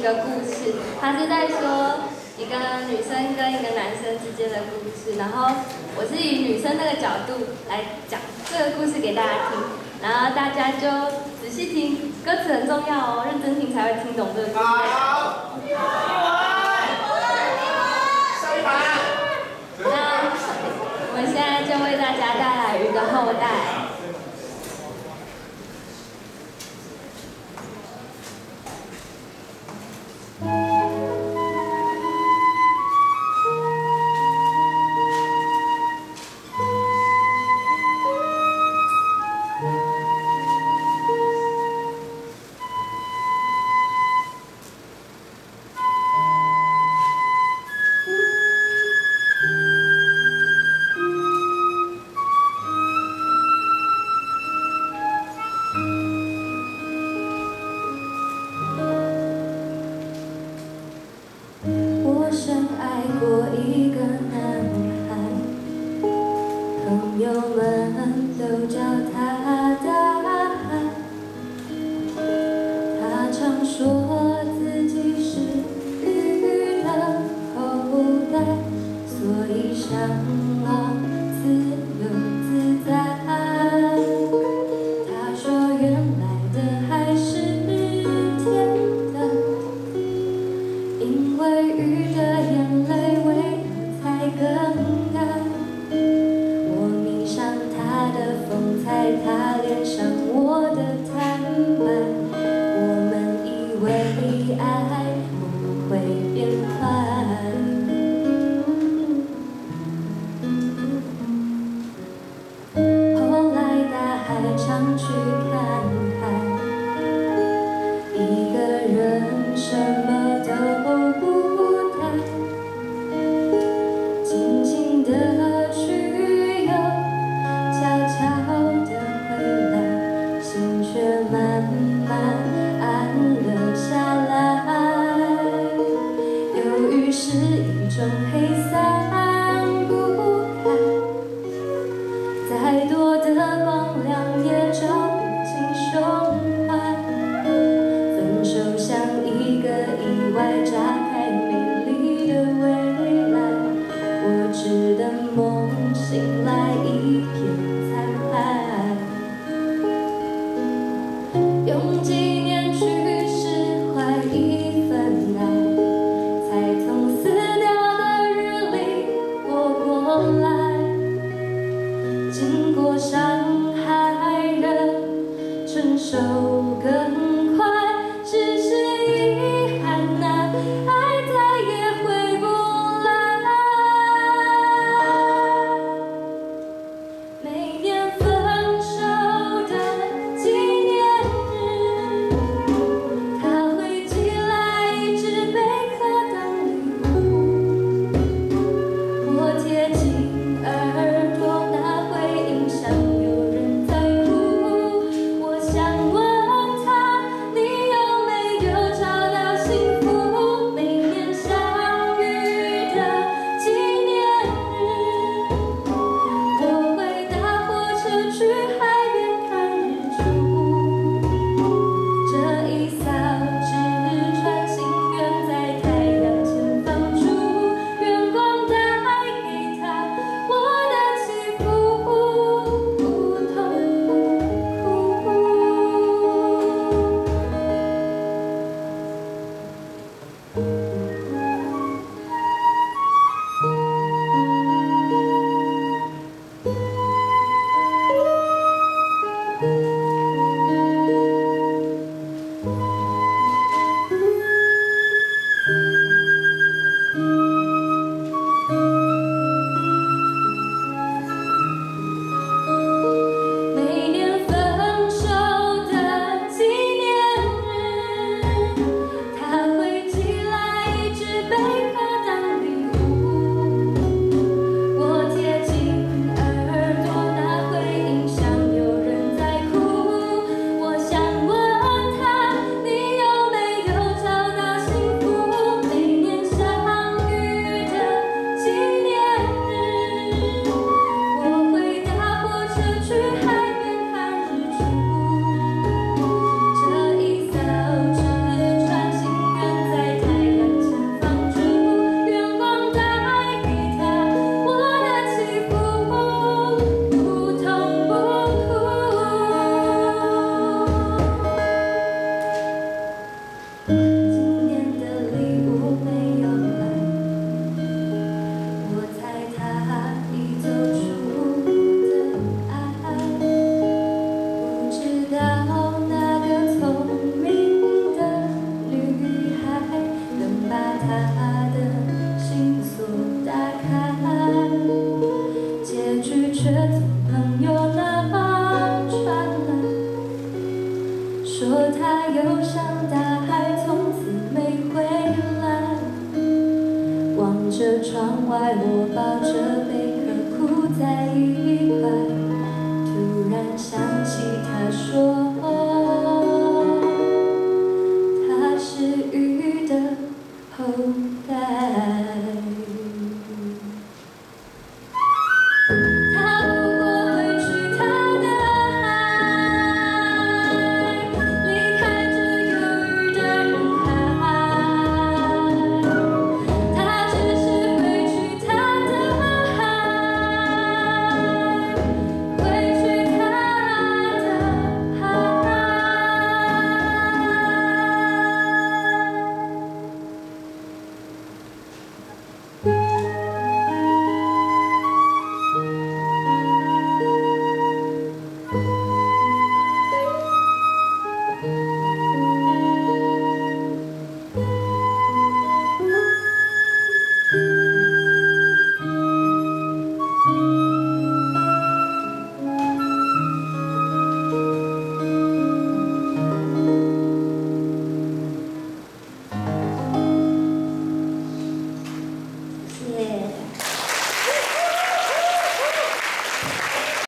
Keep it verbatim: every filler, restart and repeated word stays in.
个故事，它是在说一个女生跟一个男生之间的故事，然后我是以女生那个角度来讲这个故事给大家听，然后大家就仔细听，歌词很重要哦，认真听才会听懂这个故事。好，那我们现在就为大家带来《鱼的后代》。我深爱过一个男孩，朋友们都叫他大海。他常说自己是鱼的后代，所以向往自由自在。他说原来的海是甜的，因为鱼的眼泪味才更淡。我迷上他的风采，他恋上我的坦白。我们以为爱不会变坏，后来大海常去看海，一个人什么都不带，静静地去游，悄悄地回来，心却慢慢安了下来。忧郁是一种黑散不开，再多的光亮也照不进胸怀。分手像一个意外，炸开美丽的未来。我只等梦醒来，一片残骸。用几年去释怀一份爱，才从撕掉的日里活过来。经过伤害人，承受更快。只是遗憾啊，爱再也回不来。每我抱着贝壳哭在一